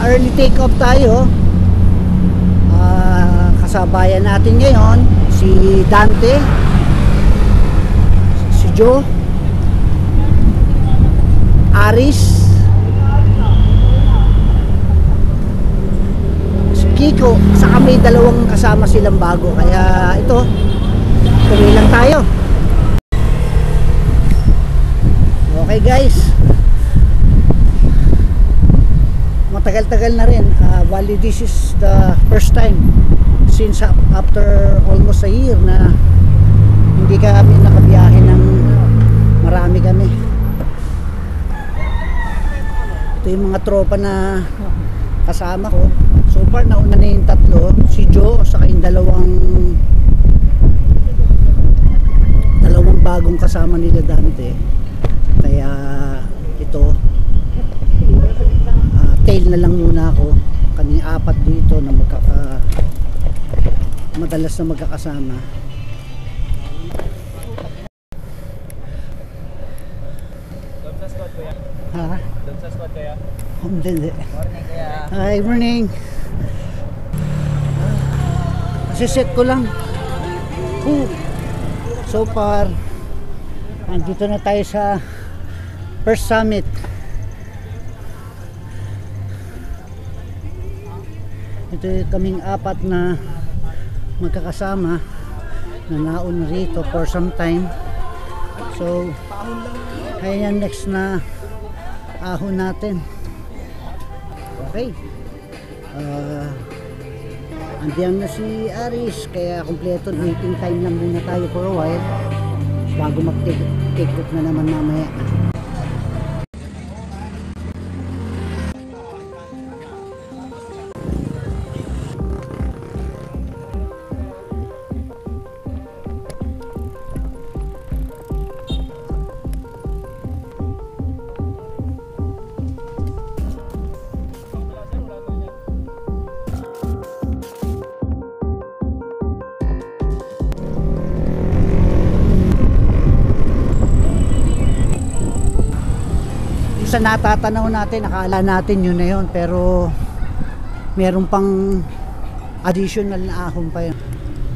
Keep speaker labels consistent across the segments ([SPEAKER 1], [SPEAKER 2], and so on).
[SPEAKER 1] early take off tayo. Kasabayan natin ngayon si Dante, si Joe, Aris, si Kiko, saka may dalawang kasama silang bago, kaya ito tuloy lang tayo. Okay guys, matagal-tagal na rin. Bali this is the first time since after almost a year na hindi kami nakabiyahe ng marami kami. Ito yung mga tropa na kasama ko. So far nauna na yung tatlo, si Joe saka yung dalawang bagong kasama nila Dante. Kaya ito tail na lang muna ako. Kami apat dito na madalas na magkakasama.
[SPEAKER 2] Doon sa squad kuya?
[SPEAKER 1] Ha?
[SPEAKER 2] Doon sa squad kuya?
[SPEAKER 1] Hindi.
[SPEAKER 2] Morning kuya.
[SPEAKER 1] Hi, morning. Set ko lang. So far andito na tayo sa first summit. Ito yung kaming apat na magkakasama na nauna rito for some time. So ayan, next na ahon natin. Okay, andiyan na si Aris, kaya kompleto. Waiting time lang muna tayo for a while bago mag-take off na naman mamaya. Sa natatanaw natin, akala natin yun na yun, pero meron pang additional na ahon pa yun.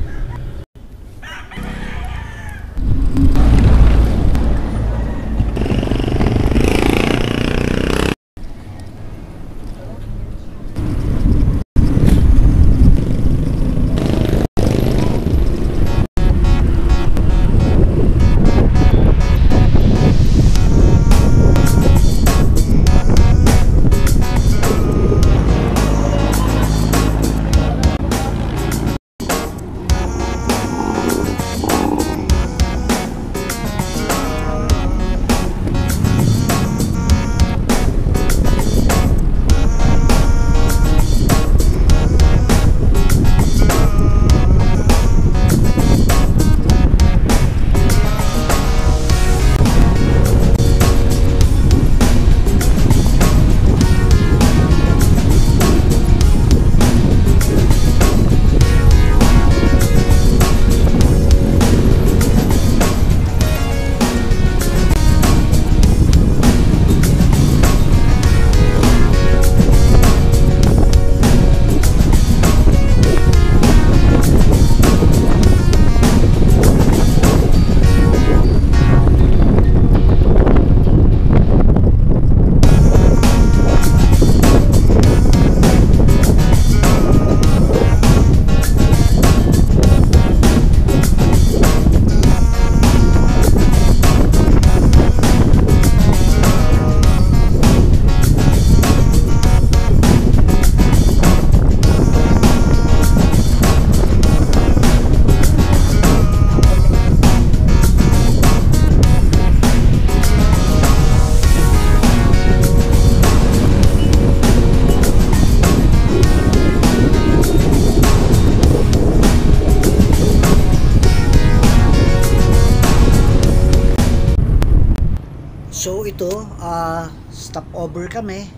[SPEAKER 1] So ito, stopover kami.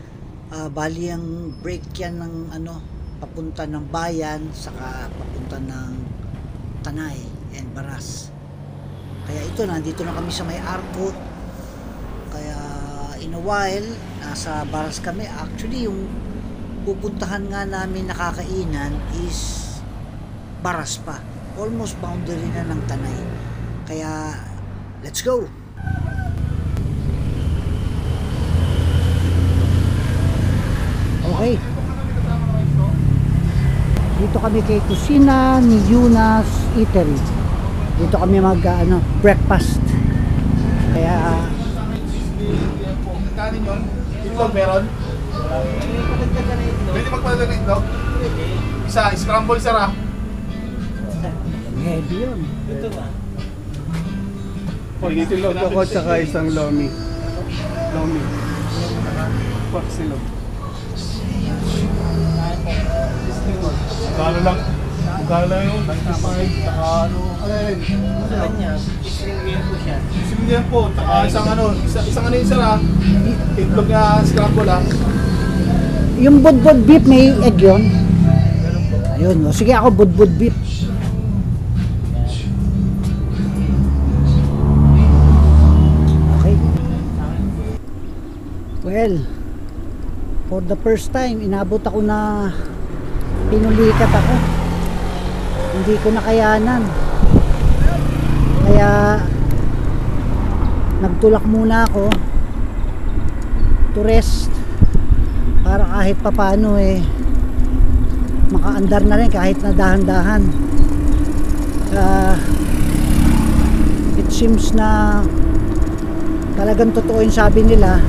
[SPEAKER 1] Bali ang break yan ng papunta ng bayan saka papunta ng Tanay and Baras. Kaya ito, nandito na kami sa may Arco. Kaya in a while nasa Baras kami. Actually yung pupuntahan nga namin nakakainan is Baras pa. Almost boundary na ng Tanay. Kaya, let's go! Okay. Dito kami kay kusina ni Yunas Eatery. Dito kami breakfast. Kaya
[SPEAKER 3] Kanin yun? Itlog meron? Pwede magpalala ng itlog? Isa, scramble sara.
[SPEAKER 1] heavy yun.
[SPEAKER 4] Itlog ako tsaka isang lomi. Lomi. Pork silog.
[SPEAKER 3] Magkano lang? Magkano lang yun? 95, saka ano? Alin? Similian po, saka isang ano yung sara. Itlog na scramble ah.
[SPEAKER 1] Yung budbud beef may egg yun. Ayun, o sige ako budbud beef. Okay. Well, for the first time, inabot ako na pinulikat ako. Hindi ko nakayanan. Kaya nagtulak muna ako to rest para kahit papano makaandar na rin kahit na dahan-dahan. It seems na talagang totoo yung sabi nila,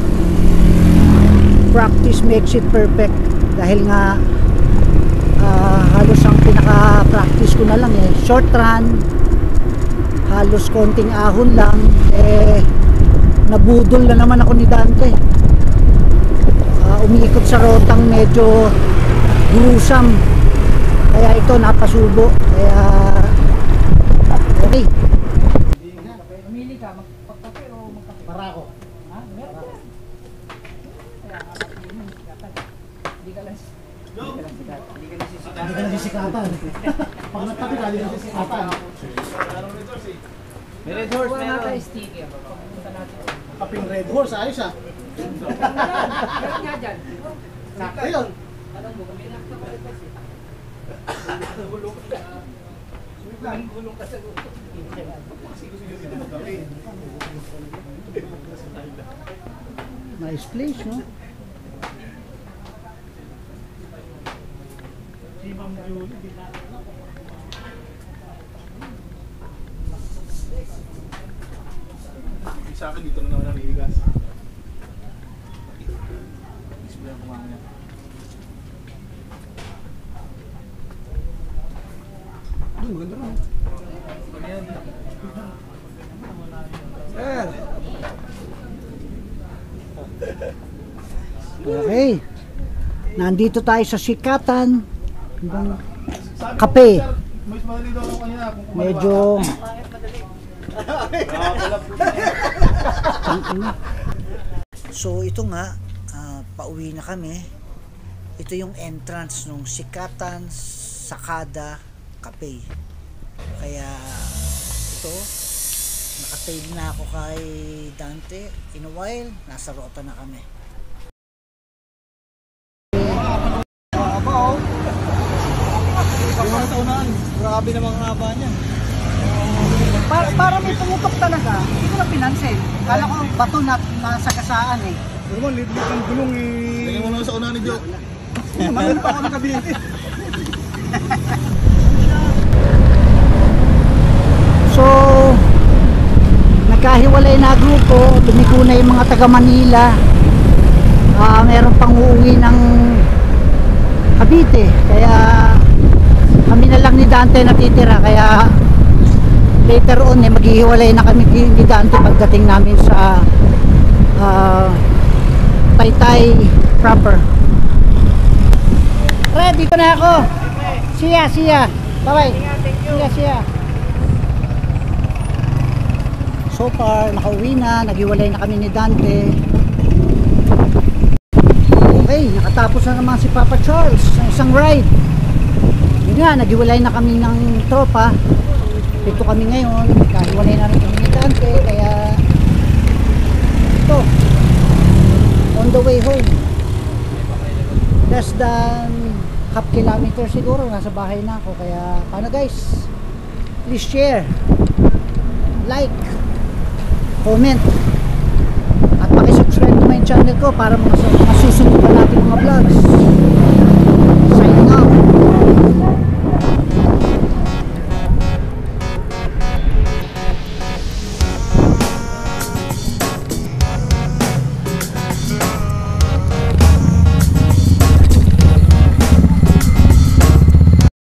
[SPEAKER 1] practice makes it perfect. Dahil nga halos ang pinaka-practice ko na lang short run, halos konting ahon lang, nabudol na naman ako ni Dante. Umiikot sa rotang medyo gruesome, kaya ito napasubo. Kaya okay, mamili ka, magpagkape o magkape? Para ako. Ha? Meron ka. Hindi ka lang sikat. Hindi ka lang sisikatan. Pag nagkape ka, hindi ka lang sisikatan.
[SPEAKER 2] May red horse,
[SPEAKER 5] Wala
[SPEAKER 2] meron.
[SPEAKER 5] ka sticker. Pagpunta natin.
[SPEAKER 4] Kaping red horse, ayos ah.
[SPEAKER 5] Meron nga dyan.
[SPEAKER 4] Sakto yun.
[SPEAKER 5] Alam mo, kami nakita ko rin kasi. Gulong ka sa gusto.
[SPEAKER 1] Nice place, no?
[SPEAKER 3] Sa akin dito na naman ang iigas. Isip lang kumamaya.
[SPEAKER 4] Maganda rin. Sir!
[SPEAKER 1] Okay. Nandito tayo sa sikatan. Kape.
[SPEAKER 3] Mas madali daw ako kanina kung kumalawa.
[SPEAKER 1] Medyo so ito nga, pauwi na kami. Ito yung entrance nung Sikatan Sakada Cafe. Kaya ito, nakatail na ako kay Dante. In a while, nasa rota na kami.
[SPEAKER 2] Grabe namang haba niya.
[SPEAKER 1] Para may pumutok talaga, hindi ko na pinansin. Kala ko bato na nasa kasaan
[SPEAKER 4] Pero man, liit ang gulong eh.
[SPEAKER 3] Lagyan mo naman sa unahan ni Joe.
[SPEAKER 4] Mayroon pa ako nakabili.
[SPEAKER 1] So, nagkahiwalay na grupo, lumiko na yung mga taga Manila. Meron pang uuwi ng Cavite. Kaya kami na lang ni Dante natitira. Kaya later on maghihiwalay na kami ni Dante pagdating namin sa Taytay proper. Ready ko na ako. Siya. Bye-bye. Siya. So far, nakauwi na, naghiwalay na kami ni Dante. Okay, nakatapos na naman si Papa Charles sa isang ride. Yun nga, naghiwalay na kami ng tropa. Ito kami ngayon, nagkahiwalay na rin kami ni Dante, kaya ito, on the way home. less than half kilometer siguro, nasa bahay na ako. Kaya paano guys, please share, like, comment, at pakisubscribe to my channel ko para mga susunod pa natin mga vlogs.